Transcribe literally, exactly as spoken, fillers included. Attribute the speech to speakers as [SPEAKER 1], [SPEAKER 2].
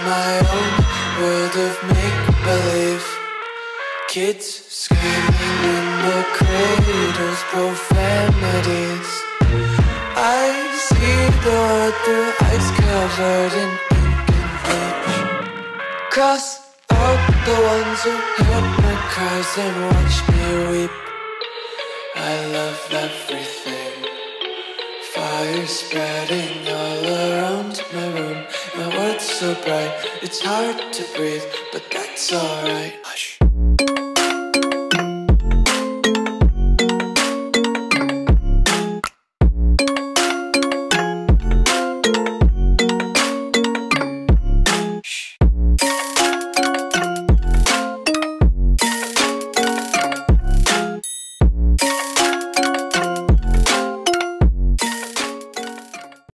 [SPEAKER 1] my own world of make-believe. Kids screaming in the cradles, profanities. I see the world through ice covered in ink and bleach. Cross out the ones who heard my cries and watched me weep. I love everything. Fire spreading all around my room. My world's so bright, it's hard to breathe, but that's alright. Hush.